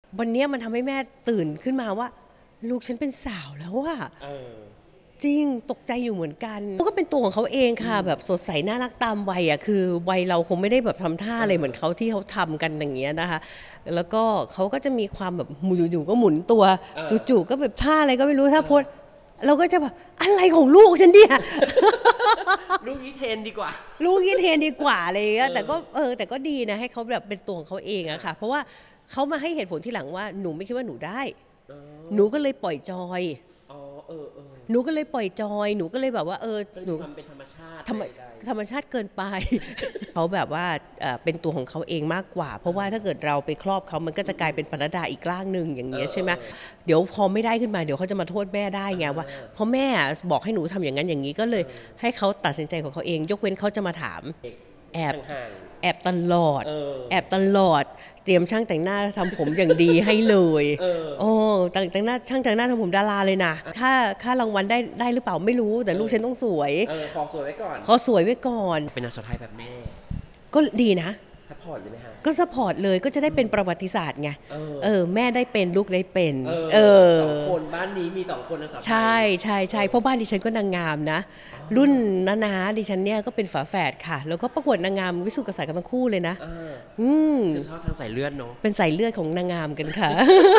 วันนี้มันทำให้แม่ตื่นขึ้นมาว่าลูกฉันเป็นสาวแล้วอะจริงตกใจอยู่เหมือนกันเขาก็เป็นตัวของเขาเองค่ะแบบสดใสน่ารักตามวัยอ่ะคือวัยเราคงไม่ได้แบบทำท่าอะไรเหมือนเขาที่เขาทำกันอย่างเงี้ยนะคะแล้วก็เขาก็จะมีความแบบอยู่ๆก็หมุนตัวจู่ๆก็แบบท่าอะไรก็ไม่รู้ถ้าโพสเราก็จะแบบอะไรของลูกฉันเนี่ยลูกยี่เทนดีกว่าลูกยี่เทนดีกว่าอะไรเงี้ยแต่ก็แต่ก็ดีนะให้เขาแบบเป็นตัวของเขาเองอะค่ะเพราะว่าเขามาให้เหตุผลที่หลังว่าหนูไม่คิดว่าหนูได้หนูก็เลยปล่อยจอยหนูก็เลยปล่อยจอยหนูก็เลยแบบว่าหนูเป็นธรรมชาติธรรมชาติเกินไป เขาแบบว่าเป็นตัวของเขาเองมากกว่าเพราะว่าถ้าเกิดเราไปครอบเขามันก็จะกลายเป็นปนดดาอีกร่างหนึ่งอย่างเงี้ยใช่ไหมเดี๋ยวพอไม่ได้ขึ้นมาเดี๋ยวเขาจะมาโทษแม่ได้ไงว่าเพราะแม่บอกให้หนูทำอย่างนั้นอย่างนี้ก็เลยให้เขาตัดสินใจของเขาเองยกเว้นเขาจะมาถามแอบตลอดแอบตลอดเตรียมช่างแต่งหน้าทำผมอย่างดีให้เลยโอ้แต่งหน้าช่างแต่งหน้าทำผมดาราเลยนะค่ารางวัลได้หรือเปล่าไม่รู้แต่ลูกฉันต้องสวยขอสวยไว้ก่อนเป็นนางสาวไทยแบบแม่ก็ดีนะซัพพอร์ตเลยไหมฮะก็ซัพพอร์ตเลยก็จะได้เป็นประวัติศาสตร์ไงแม่ได้เป็นลูกได้เป็นสองคนบ้านนี้มี2 คนนางสาวไทยใช่เพราะบ้านดิฉันก็นางงามนะรุ่นน้าดิฉันเนี่ยก็เป็นฝาแฝดค่ะแล้วก็ประกวดนางงามวิสุทธิกษัตริย์กันทั้งคู่เลยนะสืบทอดทางสายเลือดเนาะเป็นสายเลือดของนางงามกันค่ะ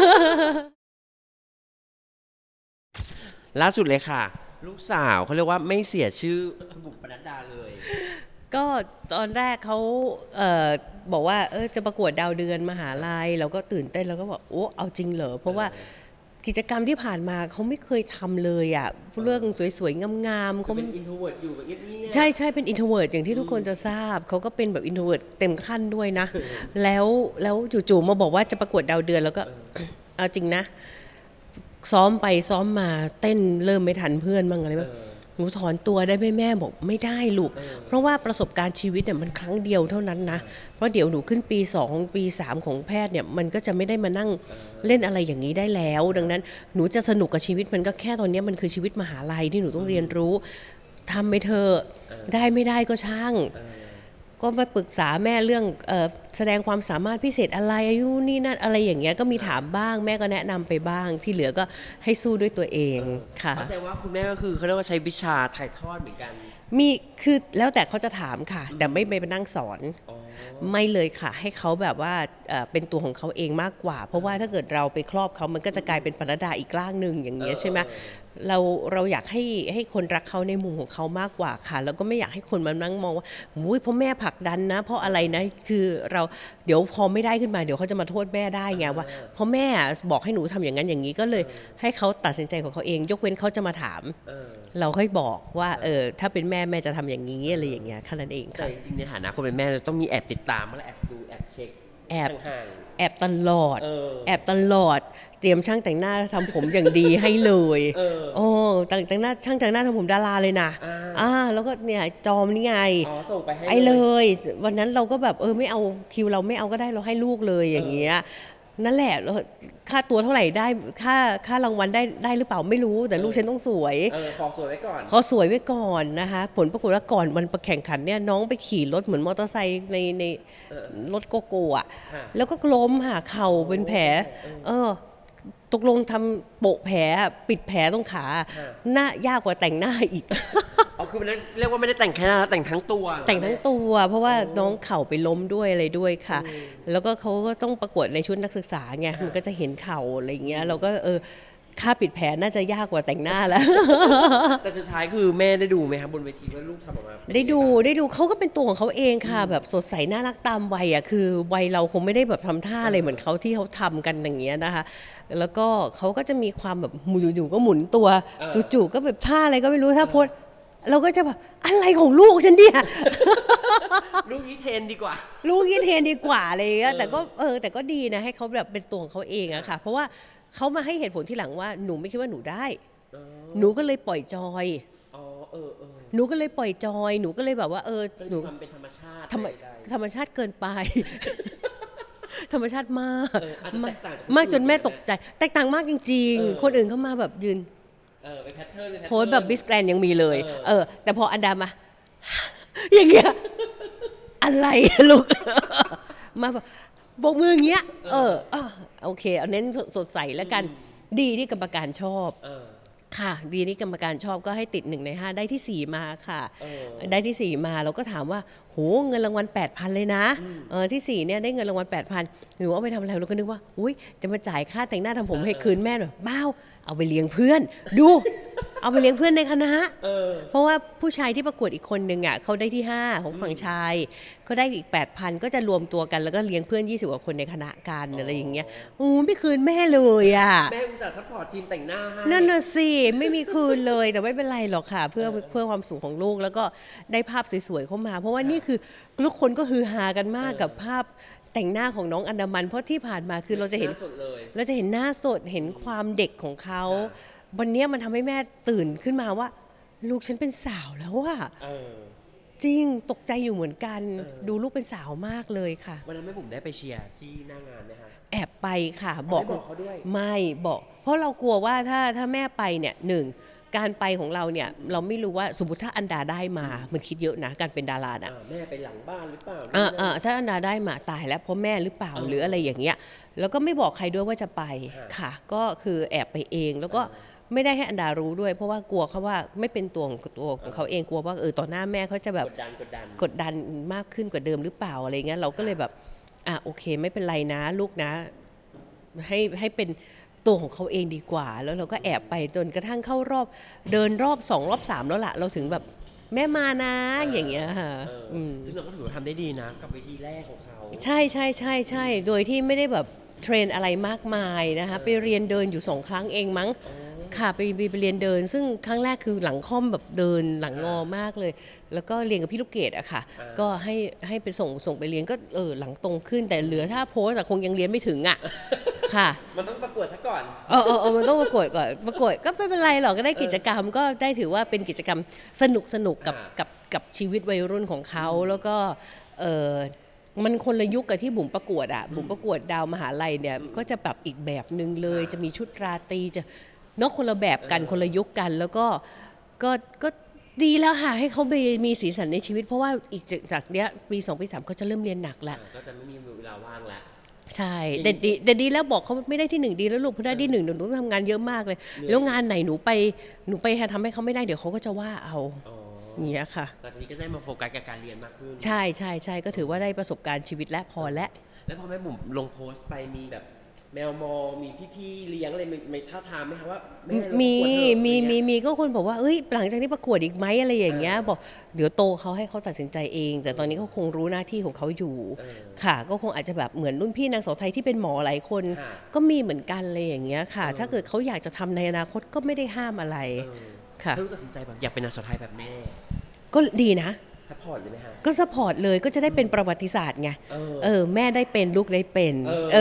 ล่าสุดเลยค่ะลูกสาวเขาเรียกว่าไม่เสียชื่อบุ๋มปนัดดาเลยก็ตอนแรกเขาบอกว่าจะประกวดดาวเดือนมหาลัยเราก็ตื่นเต้นแล้วก็บอกโอ้เอาจริงเหรอเพราะว่ากิจกรรมที่ผ่านมาเขาไม่เคยทำเลยอ่ะเรื่องสวยๆงามๆเขาเป็นอินโทรเวิร์ตอยู่แบบเงียบใช่เป็นอินโทรเวิร์ตอย่างที่ทุกคนจะทราบเขาก็เป็นแบบอินโทรเวิร์ตเต็มขั้นด้วยนะแล้วจู่ๆมาบอกว่าจะประกวดดาวเดือนแล้วก็เอาจริงนะซ้อมไปซ้อมมาเต้นเริ่มไม่ทันเพื่อนบ้างอะไรบ้างหนูถอนตัวได้ไหมแม่บอกไม่ได้ลูกเพราะว่าประสบการณ์ชีวิตเนี่ยมันครั้งเดียวเท่านั้นนะเพราะเดี๋ยวหนูขึ้นปี2ปี3ของแพทย์เนี่ยมันก็จะไม่ได้มานั่งเล่นอะไรอย่างนี้ได้แล้วดังนั้นหนูจะสนุกกับชีวิตมันก็แค่ตอนนี้มันคือชีวิตมหาลัยที่หนูต้องเรียนรู้ทำไปเถอะได้ไม่ได้ก็ช่างก็มาปรึกษาแม่เรื่องแสดงความสามารถพิเศษอะไรอายุนี่นั่นอะไรอย่างเงี้ยก็มีถามบ้างแม่ก็แนะนำไปบ้างที่เหลือก็ให้สู้ด้วยตัวเองค่ะเข้าใจว่าคุณแม่ก็คือเขาเรียกว่าใช้วิชาถ่ายทอดเหมือนกันมีคือแล้วแต่เขาจะถามค่ะแต่ไม่ไปนั่งสอนไม่เลยค่ะให้เขาแบบว่าเป็นตัวของเขาเองมากกว่าเพราะว่าถ้าเกิดเราไปครอบเขามันก็จะกลายเป็นปนดดาอีกร่างหนึ่งอย่างเงี้ยใช่ไหมเราอยากให้คนรักเขาในมุมของเขามากกว่าค่ะแล้วก็ไม่อยากให้คนมานั่งมองว่าเพราะแม่ผลักดันนะเพราะอะไรนะคือเราเดี๋ยวพอไม่ได้ขึ้นมาเดี๋ยวเขาจะมาโทษแม่ได้ไงว่าเพราะแม่บอกให้หนูทำอย่างนั้นอย่างนี้ก็เลยให้เขาตัดสินใจของเขาเองยกเว้นเขาจะมาถามเราค่อยบอกว่าถ้าเป็นแม่จะทำอย่างนี้อะไรอย่างเงี้ยแค่นั้นเองค่ะแต่จริงๆในฐานะคนเป็นแม่ต้องมีแอบติดตามและแอบดูแอบเช็คแอบตลอดเตรียมช่างแต่งหน้าทำผมอย่างดีให้เลยแต่งหน้าช่างแต่งหน้าทำผมดาราเลยนะแล้วก็เนี่ยจอมนี่ไงส่งไปให้เลยวันนั้นเราก็แบบไม่เอาคิวเราไม่เอาก็ได้เราให้ลูกเลยอย่างเงี้ยนั่นแหละค่าตัวเท่าไหร่ได้ค่ารางวัลได้หรือเปล่าไม่รู้แต่ลูกฉันต้องสวยขอสวยไว้ก่อนนะคะผลปรากฏว่าก่อนวันประแข่งขันเนี่ยน้องไปขี่รถเหมือนมอเตอร์ไซค์ในรถโกโก้อะแล้วก็ล้มค่ะเข่าเป็นแผลตกลงทำโปะแผลปิดแผลตรงขาหน้ายากกว่าแต่งหน้าอีกคือนั้นเรียกว่าไม่ได้แต่งแค่หน้าแต่งทั้งตัวเพราะว่าน้องเข่าไปล้มด้วยอะไรด้วยค่ะแล้วก็เขาก็ต้องประกวดในชุดนักศึกษาไงมันก็จะเห็นเข่าอะไรเงี้ยเราก็ค่าปิดแผลน่าจะยากกว่าแต่งหน้าแล้วแต่สุดท้ายคือแม่ได้ดูไหมครับบนเวทีว่าลูกทำออกมาได้ดูเขาก็เป็นตัวของเขาเองค่ะแบบสดใสน่ารักตามวัยอ่ะคือวัยเราคงไม่ได้แบบทำท่าอะไรเหมือนเขาที่เขาทำกันอย่างเงี้ยนะคะแล้วก็เขาก็จะมีความแบบอยู่ๆก็หมุนตัวจู่ๆก็แบบท่าอะไรก็ไม่รู้ถ้าโพสเราก็จะแบบอะไรของลูกฉันเนี่ยลูกยี่เทนดีกว่าอะไรเงี้ยแต่ก็ดีนะให้เขาแบบเป็นตัวของเขาเองอะค่ะเพราะว่าเขามาให้เหตุผลที่หลังว่าหนูไม่คิดว่าหนูได้หนูก็เลยปล่อยจอยหนูก็เลยปล่อยจอยหนูก็เลยแบบว่าหนูทำเป็นธรรมชาติธรรมชาติเกินไปธรรมชาติมากจนแม่ตกใจแตกต่างมากจริงๆคนอื่นเข้ามาแบบยืนเป็นแพทเทิร์นโพสแบบบิสแกรนยังมีเลยแต่พออันดามาอย่างเงี้ยอะไรลูกมาแบบโบกมืออย่างเงี้ยโอเคเอาเน้นสดใสแล้วกันดีที่กรรมการชอบค่ะดีที่กรรมการชอบก็ให้ติด1 ใน 5ได้ที่4มาค่ะได้ที่4มาเราก็ถามว่าโหเงินรางวัล 8,000 เลยนะที่4เนี่ยได้เงินรางวัล 8,000หนูเอาไปทำอะไรเราก็นึกว่าอุ้ยจะมาจ่ายค่าแต่งหน้าทำผมให้คืนแม่หน่อยบ้าเอาไปเลี้ยงเพื่อนดูเอาไปเลี้ยงเพื่อนในคณะเพราะว่าผู้ชายที่ประกวดอีกคนนึงอ่ะเขาได้ที่5ของฝั่งชายเขาได้อีก 8,000 ก็จะรวมตัวกันแล้วก็เลี้ยงเพื่อน20 กว่าคนในคณะกันอะไรอย่างเงี้ยไม่คืนแม่เลยอ่ะแม่อุตส่าห์ซัพพอร์ตทีมแต่งหน้าให้นั่นน่ะสิไม่มีคืนเลยแต่ไม่เป็นไรหรอกค่ะเพื่อความสุขของลูกแล้วก็ได้ภาพสวยๆเข้ามาเพราะว่านี่คือทุกคนก็ฮือฮากันมากกับภาพแต่งหน้าของน้องอันดามันเพราะที่ผ่านมาคือเราจะเห็นหน้าสดเห็นความเด็กของเขาวันนี้มันทำให้แม่ตื่นขึ้นมาว่าลูกฉันเป็นสาวแล้วอะจริงตกใจอยู่เหมือนกันดูลูกเป็นสาวมากเลยค่ะวันนั้นแม่บุ๋มได้ไปเชียร์ที่หน้างานไหมคะแอบไปค่ะบอกเขาด้วยไม่บอกเพราะเรากลัวว่าถ้าแม่ไปเนี่ยการไปของเราเนี่ยเราไม่รู้ว่าสมมติถ้าอันดาได้มามันคิดเยอะนะการเป็นดาราน่ะแม่ไปหลังบ้านหรือเปล่าถ้าอันดาได้มาตายแล้วเพราะแม่หรือเปล่าหรืออะไรอย่างเงี้ยแล้วก็ไม่บอกใครด้วยว่าจะไปค่ะก็คือแอบไปเองแล้วก็ไม่ได้ให้อันดารู้ด้วยเพราะว่ากลัวเขาว่าไม่เป็นตัวของเขาเองกลัวว่าต่อหน้าแม่เขาจะแบบกดดันมากขึ้นกว่าเดิมหรือเปล่าอะไรเงี้ยเราก็เลยแบบโอเคไม่เป็นไรนะลูกนะให้เป็นตัวของเขาเองดีกว่าแล้วเราก็แอบไปจนกระทั่งเข้ารอบเดินรอบ2รอบ3แล้วล่ะเราถึงแบบแม่มานะอย่างเงี้ยค่ะซึ่งเราก็ถือว่าทำได้ดีนะกับเวทีแรกของเขาใช่โดยที่ไม่ได้แบบเทรนอะไรมากมายนะคะไปเรียนเดินอยู่2 ครั้งเองมั้งค่ะไปเรียนเดินซึ่งครั้งแรกคือหลังค่อมแบบเดินหลังงอมากเลยแล้วก็เรียนกับพี่ลูกเกดอะค่ะก็ให้ไปส่งไปเรียนก็หลังตรงขึ้นแต่เหลือถ้าโพสแต่คงยังเรียนไม่ถึงอะค่ะมันต้องประกวดซะก่อนมันต้องประกวดก่อนประกวดก็ไม่เป็นไรหรอกก็ได้กิจกรรมก็ได้ถือว่าเป็นกิจกรรมสนุกกับชีวิตวัยรุ่นของเขาแล้วก็มันคนละยุคกับที่บุ๋มประกวดอะบุ๋มประกวดดาวมหาลัยเนี่ยก็จะแบบอีกแบบนึงเลยจะมีชุดราตรีจะนอกคนละแบบกันคนละยุคกันแล้วก็ดีแล้วค่ะให้เขามีสีสันในชีวิตเพราะว่าอีกจากเนี้ยปี2ปี3เขาจะเริ่มเรียนหนักแล้วก็จะไม่มีเวลาว่างแล้วใช่แต่ดีแล้วบอกเขาไม่ได้ที่1ดีแล้วลูกพอได้ที่1หนูต้องทำงานเยอะมากเลยแล้วงานไหนหนูไปทำให้เขาไม่ได้เดี๋ยวเขาก็จะว่าเอาอย่างเงี้ยค่ะหลังจากนี้ก็ได้มาโฟกัสกับการเรียนมากขึ้นใช่ก็ถือว่าได้ประสบการณ์ชีวิตและพอแล้วพอแม่บุ๋มลงโพสต์ไปมีแบบแมวมองมีพี่ๆเลี้ยงอะไรไม่ท่าทางไหมคะว่ามีก็คนบอกว่าเอ้ยหลังจากนี้ประกวดอีกไหมอะไรอย่างเงี้ยบอกเดี๋ยวโตเขาให้เขาตัดสินใจเองแต่ตอนนี้เขาคงรู้หน้าที่ของเขาอยู่ค่ะก็คงอาจจะแบบเหมือนรุ่นพี่นางสาวไทยที่เป็นหมอหลายคนก็มีเหมือนกันเลยอย่างเงี้ยค่ะถ้าเกิดเขาอยากจะทำในอนาคตก็ไม่ได้ห้ามอะไรค่ะเขาตัดสินใจแบบอยากเป็นนางสาวไทยแบบแม่ก็ดีนะซัพพอร์ตเลยไหมฮะก็ซัพพอร์ตเลยก็จะได้เป็นประวัติศาสตร์ไงแม่ได้เป็นลูกได้เป็น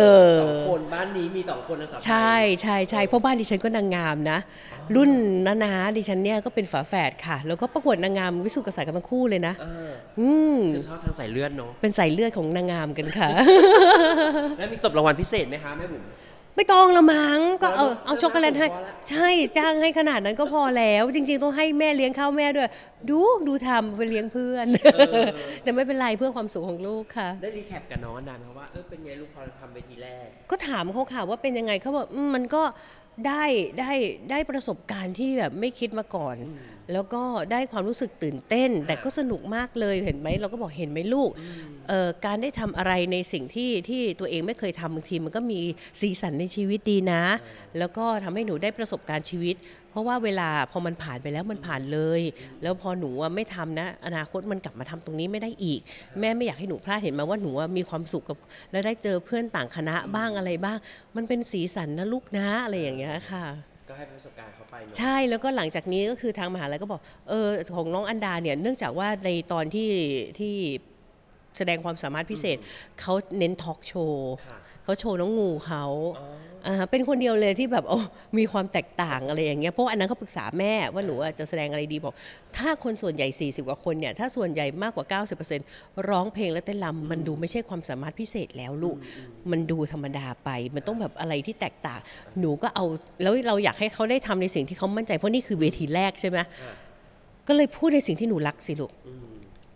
2 คนบ้านนี้มี2 คนนางสาวไทยใช่เพราะบ้านดิฉันก็นางงามนะรุ่นน้าดิฉันเนี่ยก็เป็นฝาแฝดค่ะแล้วก็ประกวดนางงามวิสุทธิกษัตริย์กันทั้งคู่เลยนะคือเท่าทางสายเลือดเนาะเป็นสายเลือดของนางงามกันค่ะแล้วมีตบรางวัลพิเศษไหมคะแม่บุ๋มไม่ต้องละมั้งก็เอาช็อกโกแลตให้ใช่จ้างให้ขนาดนั้นก็พอแล้วจริงๆต้องให้แม่เลี้ยงข้าวแม่ด้วยดูทำไปเลี้ยงเพื่อนแต่ไม่เป็นไรเพื่อความสุขของลูกค่ะได้รีแคปกับน้องอันดาไหมว่าเป็นไงลูกพอทำเวทีแรกก็ถามเขาค่ะว่าเป็นยังไงเขาบอกมันก็ได้ประสบการณ์ที่แบบไม่คิดมาก่อนแล้วก็ได้ความรู้สึกตื่นเต้นแต่ก็สนุกมากเลยเห็นไหมเราก็บอกเห็นไหมลูกการได้ทำอะไรในสิ่งที่ตัวเองไม่เคยทำบางทีมันก็มีสีสันในชีวิตดีนะแล้วก็ทำให้หนูได้ประสบการณ์ชีวิตเพราะว่าเวลาพอมันผ่านไปแล้วมันผ่านเลยแล้วพอหนูไม่ทำนะอนาคตมันกลับมาทำตรงนี้ไม่ได้อีกแม่ไม่อยากให้หนูพลาดเห็นไหมว่าหนูมีความสุขกับแล้วได้เจอเพื่อนต่างคณะบ้างอะไรบ้างมันเป็นสีสันนะลูกนะอะไรอย่างเงี้ยค่ะก็ให้ประสบการณ์เขาไปใช่แล้วก็หลังจากนี้ก็คือทางมหาลัยก็บอกของน้องอันดาเนี่ยเนื่องจากว่าในตอนที่แสดงความสามารถพิเศษเขาเน้นทอล์กโชว์เขาโชว์น้องงูเขาเป็นคนเดียวเลยที่แบบมีความแตกต่างอะไรอย่างเงี้ยเพราะอันนั้นเขาปรึกษาแม่ว่าหนูจะแสดงอะไรดีบอกถ้าคนส่วนใหญ่40 กว่าคนเนี่ยถ้าส่วนใหญ่มากกว่า 90% ร้องเพลงและเต้นรำมันดูไม่ใช่ความสามารถพิเศษแล้วลูกมันดูธรรมดาไปมันต้องแบบอะไรที่แตกต่างหนูก็เอาแล้วเราอยากให้เขาได้ทำในสิ่งที่เขามั่นใจเพราะนี่คือเวทีแรกใช่ไหมก็เลยพูดในสิ่งที่หนูรักสิลูก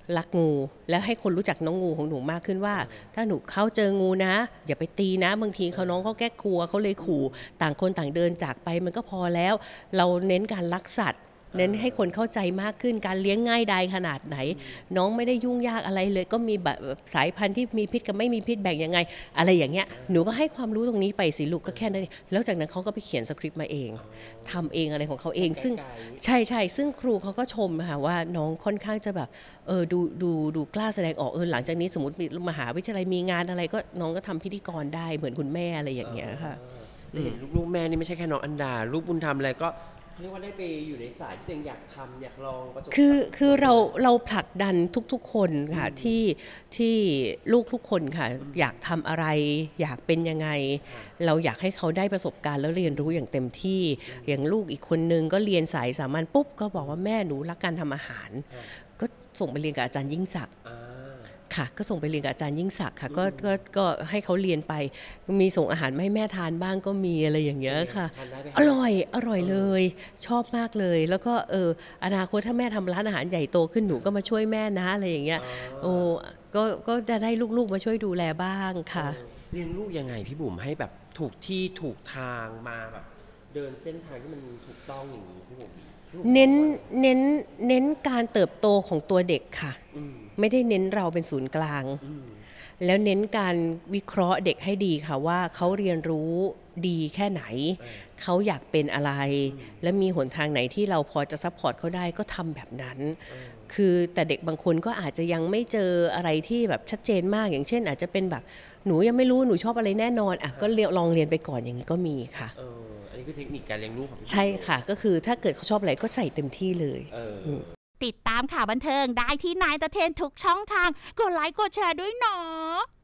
รักงูแล้วให้คนรู้จักน้องงูของหนูมากขึ้นว่า ถ้าหนูเขาเจองูนะ อย่าไปตีนะบางทีเขาน้องเขาแก้กลัวเขาเลยขู่ต่างคนต่างเดินจากไปมันก็พอแล้ว เราเน้นการรักสัตว์เน้นให้คนเข้าใจมากขึ้นการเลี้ยงง่ายดายขนาดไหน น้องไม่ได้ยุ่งยากอะไรเลยก็มีแบบสายพันธุ์ที่มีพิษกับไม่มีพิษแบ่งยังไง อะไรอย่างเงี้ยหนูก็ให้ความรู้ตรงนี้ไปสิลูกก็แค่นั้นเองแล้วจากนั้นเขาก็ไปเขียนสคริปต์มาเองทำเองอะไรของเขาเองซึ่งใช่ซึ่งครูเขาก็ชมค่ะว่าน้องค่อนข้างจะแบบดูกล้าแสดงออกหลังจากนี้สมมติมหาวิทยาลัยมีงานอะไรก็น้องก็ทำพิธีกรได้เหมือนคุณแม่อะไรอย่างเงี้ยค่ะเห็นลูกๆแม่นี่ไม่ใช่แค่น้องอันดาลูกบุญธรรมอะไรก็เรียกว่าได้ไปอยู่ในสายที่ตัวเองอยากทำอยากลองประสบการณ์คือเราผลักดันทุกๆคนค่ะที่ลูกทุกคนค่ะอยากทำอะไรอยากเป็นยังไงเราอยากให้เขาได้ประสบการณ์แล้วเรียนรู้อย่างเต็มที่อย่างลูกอีกคนนึงก็เรียนสายสามัญปุ๊บก็บอกว่าแม่หนูรักการทำอาหารก็ส่งไปเรียนกับอาจารย์ยิ่งศักดิ์ค่ะก็ส่งไปเรียนกับอาจารย์ยิ่งศักดิ์ค่ะก็ให้เขาเรียนไปมีส่งอาหารมาให้แม่ทานบ้างก็มีอะไรอย่างเงี้ยค่ะอร่อยเลยชอบมากเลยแล้วก็อนาคตถ้าแม่ทำร้านอาหารใหญ่โตขึ้นหนูก็มาช่วยแม่นะอะไรอย่างเงี้ยก็จะได้ลูกๆมาช่วยดูแลบ้างค่ะเลี้ยงลูกยังไงพี่บุ๋มให้แบบถูกที่ถูกทางมาแบบเดินเส้นทางที่มันถูกต้องอย่างนี้พี่บุ๋มเน้นการเติบโตของตัวเด็กค่ะไม่ได้เน้นเราเป็นศูนย์กลางแล้วเน้นการวิเคราะห์เด็กให้ดีค่ะว่าเขาเรียนรู้ดีแค่ไหนเขาอยากเป็นอะไรและมีหนทางไหนที่เราพอจะซัพพอร์ตเขาได้ก็ทำแบบนั้นคือแต่เด็กบางคนก็อาจจะยังไม่เจออะไรที่แบบชัดเจนมากอย่างเช่นอาจจะเป็นแบบหนูยังไม่รู้หนูชอบอะไรแน่นอนก็ลองเรียนไปก่อนอย่างนี้ก็มีค่ะอันนี้คือเทคนิคการเลี้ยงลูกของพี่ใช่ค่ะก็คือถ้าเกิดเขาชอบอะไรก็ใส่เต็มที่เลยติดตามข่าวบันเทิงได้ที่นายตะเทนทุกช่องทางกดไลค์กดแชร์ด้วยเนาะ